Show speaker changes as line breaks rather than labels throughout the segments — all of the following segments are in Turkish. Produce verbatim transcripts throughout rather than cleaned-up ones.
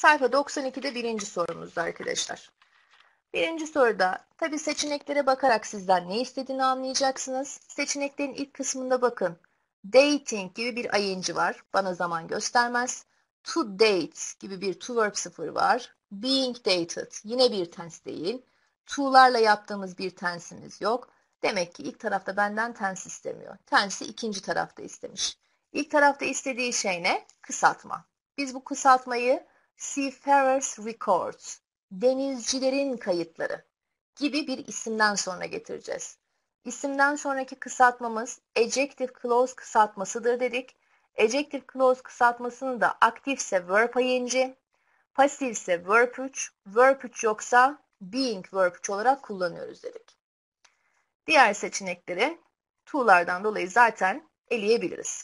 Sayfa doksan ikide birinci sorumuzda arkadaşlar. Birinci soruda tabi seçeneklere bakarak sizden ne istediğini anlayacaksınız. Seçeneklerin ilk kısmında bakın. Dating gibi bir ing var. Bana zaman göstermez. To date gibi bir to verb sıfır var. Being dated yine bir tense değil. To'larla yaptığımız bir tense'imiz yok. Demek ki ilk tarafta benden tense istemiyor. Tense'i ikinci tarafta istemiş. İlk tarafta istediği şey ne? Kısaltma. Biz bu kısaltmayı Seafarers Records, denizcilerin kayıtları gibi bir isimden sonra getireceğiz. İsimden sonraki kısaltmamız adjective clause kısaltmasıdır dedik. Adjective clause kısaltmasını da aktifse verb ing, pasifse verb üç, verb üç yoksa being verb üç olarak kullanıyoruz dedik. Diğer seçenekleri to'lardan dolayı zaten eleyebiliriz.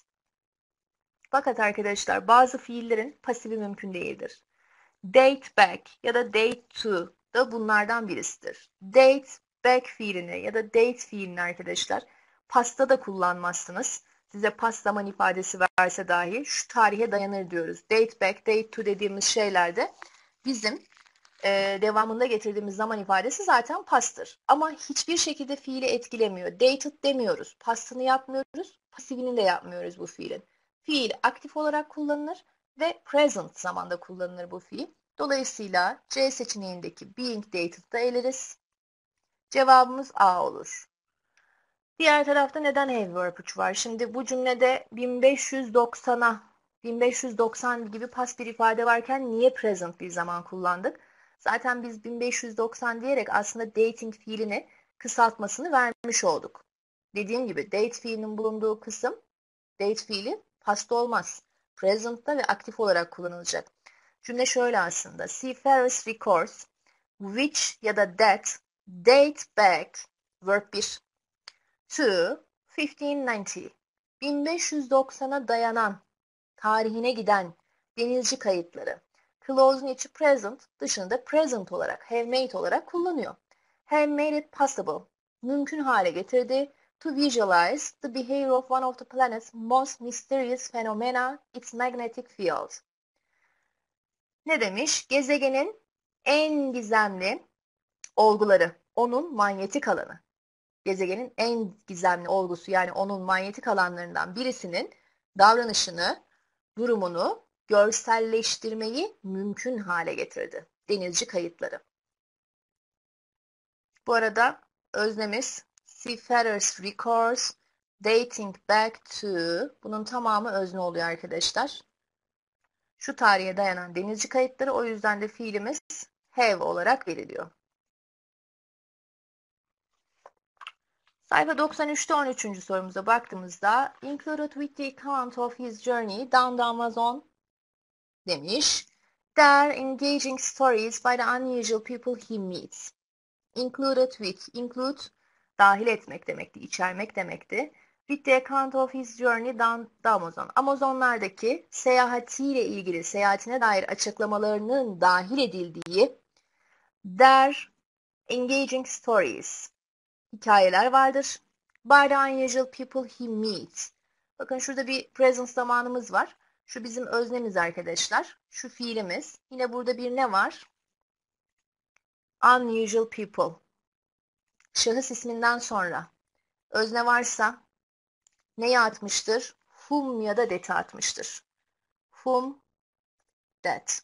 Fakat arkadaşlar bazı fiillerin pasifi mümkün değildir. Date back ya da date to da bunlardan birisidir. Date back fiilini ya da date fiilini arkadaşlar pasta da kullanmazsınız. Size past zaman ifadesi verse dahi şu tarihe dayanır diyoruz. Date back, date to dediğimiz şeylerde bizim e, devamında getirdiğimiz zaman ifadesi zaten past'tır. Ama hiçbir şekilde fiili etkilemiyor. Dated demiyoruz. Past'ını yapmıyoruz. Pasifini de yapmıyoruz bu fiilin. Fiil aktif olarak kullanılır ve present zamanda kullanılır bu fiil. Dolayısıyla C seçeneğindeki being dated'da eleriz. Cevabımız A olur. Diğer tarafta neden have verb üç var? Şimdi bu cümlede bin beş yüz doksana, bin beş yüz doksan gibi past bir ifade varken niye present bir zaman kullandık? Zaten biz bin beş yüz doksan diyerek aslında dating fiilini kısaltmasını vermiş olduk. Dediğim gibi date fiilinin bulunduğu kısım date fiili past olmaz. Present'ta ve aktif olarak kullanılacak. Cümle şöyle aslında. Seafarers records which ya da that date back verb bir to bin beş yüz doksan bin beş yüz doksana dayanan tarihine giden denizci kayıtları. Clause'un içi present, dışında present olarak, have made olarak kullanıyor. Have made it possible, mümkün hale getirdi. To visualize the behavior of one of the planet's most mysterious phenomena, its magnetic field. Ne demiş? Gezegenin en gizemli olguları, onun manyetik alanı. Gezegenin en gizemli olgusu yani onun manyetik alanlarından birisinin davranışını, durumunu görselleştirmeyi mümkün hale getirdi. Denizci kayıtları. Bu arada öznemiz Seafarers Records dating back to, bunun tamamı özne oluyor arkadaşlar. Şu tarihe dayanan denizci kayıtları, o yüzden de fiilimiz have olarak veriliyor. Sayfa doksan üçte on üçüncü sorumuza baktığımızda included with the account of his journey down the Amazon demiş. There engaging stories by the unusual people he meets. Included with, include dahil etmek demekti, içermek demekti. With the account of his journey down the Amazon. Amazonlardaki seyahatiyle ilgili, seyahatine dair açıklamalarının dahil edildiği there engaging stories. Hikayeler vardır. By the unusual people he meets. Bakın şurada bir present zamanımız var. Şu bizim öznemiz arkadaşlar. Şu fiilimiz. Yine burada bir ne var? Unusual people. Şahıs isminden sonra özne varsa neyi atmıştır? Whom ya da that'i atmıştır. Whom, that.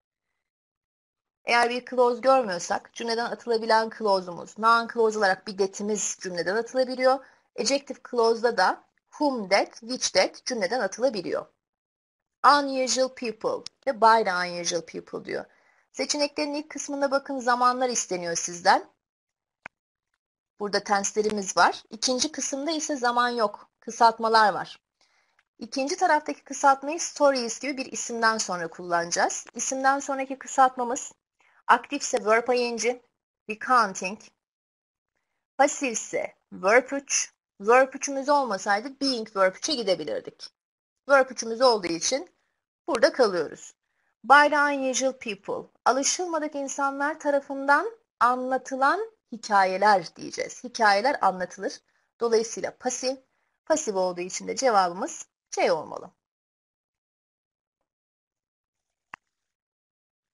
Eğer bir clause görmüyorsak cümleden atılabilen clause'umuz, noun clause olarak bir that'imiz cümleden atılabiliyor. Adjective clause'da da whom that, which that cümleden atılabiliyor. Unusual people ve by the unusual people diyor. Seçeneklerin ilk kısmında bakın zamanlar isteniyor sizden. Burada tense'lerimiz var. İkinci kısımda ise zaman yok. Kısaltmalar var. İkinci taraftaki kısaltmayı stories gibi bir isimden sonra kullanacağız. İsimden sonraki kısaltmamız aktifse verb ing, recounting, pasifse verb üç, verb üçümüz olmasaydı being verb üçe gidebilirdik. Verb üçümüz olduğu için burada kalıyoruz. By the unusual people, alışılmadık insanlar tarafından anlatılan hikayeler diyeceğiz. Hikayeler anlatılır. Dolayısıyla pasif, pasif olduğu için de cevabımız C olmalı.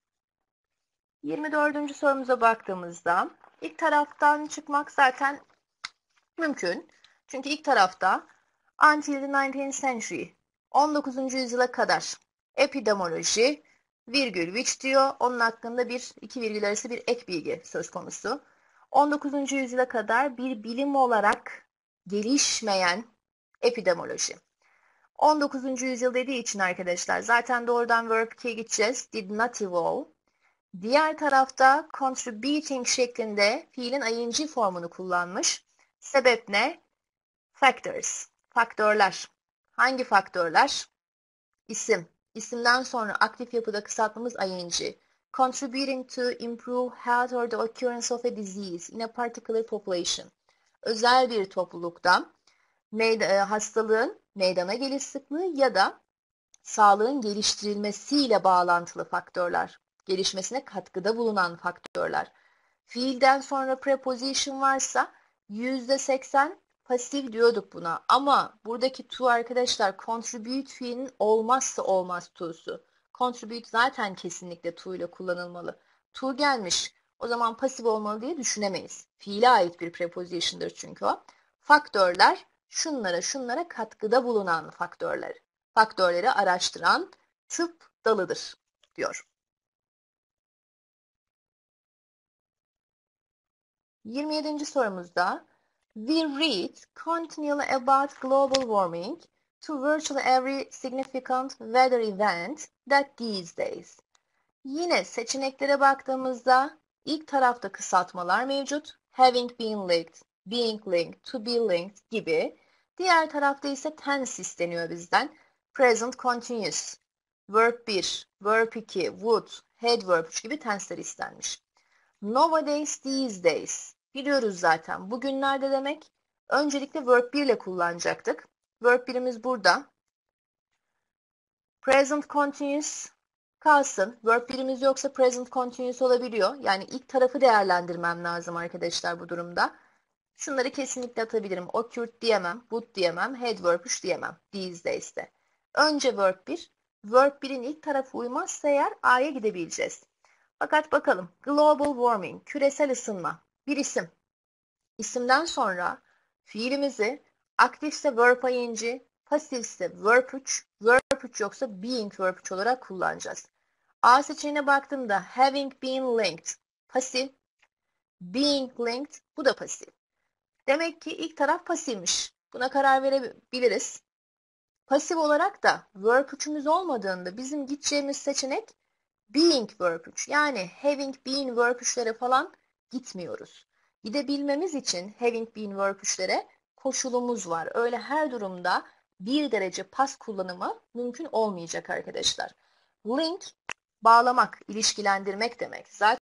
yirmi dördüncü sorumuza baktığımızda ilk taraftan çıkmak zaten mümkün. Çünkü ilk tarafta until the nineteenth century, on dokuzuncu yüzyıla kadar epidemioloji, virgül which diyor. Onun hakkında bir iki virgül arası bir ek bilgi söz konusu. on dokuzuncu yüzyıla kadar bir bilim olarak gelişmeyen epidemioloji. on dokuzuncu yüzyıl dediği için arkadaşlar zaten doğrudan verb ikiye gideceğiz. Did not evolve. Diğer tarafta contributing şeklinde fiilin ing formunu kullanmış. Sebep ne? Factors. Faktörler. Hangi faktörler? İsim. İsimden sonra aktif yapıda kısaltmamız ing. Contributing to improve health or the occurrence of a disease in a particular population. Özel bir toplulukta hastalığın meydana geliş sıklığı ya da sağlığın geliştirilmesiyle bağlantılı faktörler. Gelişmesine katkıda bulunan faktörler. Fiilden sonra preposition varsa yüzde seksen pasif diyorduk buna. Ama buradaki to arkadaşlar contribute fiilinin olmazsa olmaz to'su. Contribute zaten kesinlikle to ile kullanılmalı. To gelmiş. O zaman pasif olmalı diye düşünemeyiz. Fiile ait bir preposition'dır çünkü o. Faktörler şunlara şunlara katkıda bulunan faktörler. Faktörleri araştıran tıp dalıdır diyor. yirmi yedinci sorumuzda we read continually about global warming to virtually every significant weather event that these days. Yine seçeneklere baktığımızda ilk tarafta kısaltmalar mevcut. Having been linked, being linked, to be linked gibi. Diğer tarafta ise tense isteniyor bizden. Present continuous, verb bir, verb iki, would, had verb üç gibi tenseler istenmiş. Nowadays, these days. Biliyoruz zaten. Bugünlerde demek. Öncelikle verb bir ile kullanacaktık. Verb birimiz burada. Present continuous kalsın. Verb birimiz yoksa present continuous olabiliyor. Yani ilk tarafı değerlendirmem lazım arkadaşlar bu durumda. Şunları kesinlikle atabilirim. Occurred diyemem, would diyemem, had verb üç diyemem. These days'te. Önce verb bir. Verb birin ilk tarafı uymazsa eğer A'ya gidebileceğiz. Fakat bakalım. Global warming, küresel ısınma. Bir isim. İsimden sonra fiilimizi aktifse verb ing, pasifse verb üç, verb üç yoksa being verb üç olarak kullanacağız. A seçeneğine baktığımda having been linked pasif, being linked bu da pasif. Demek ki ilk taraf pasifmiş. Buna karar verebiliriz. Pasif olarak da verb üçümüz olmadığında bizim gideceğimiz seçenek being verb üç. Yani having been verb üçlere falan gitmiyoruz. Gidebilmemiz için having been verb üçlere koşulumuz var. Öyle her durumda bir derece pas kullanımı mümkün olmayacak arkadaşlar. Link, bağlamak, ilişkilendirmek demek. Zaten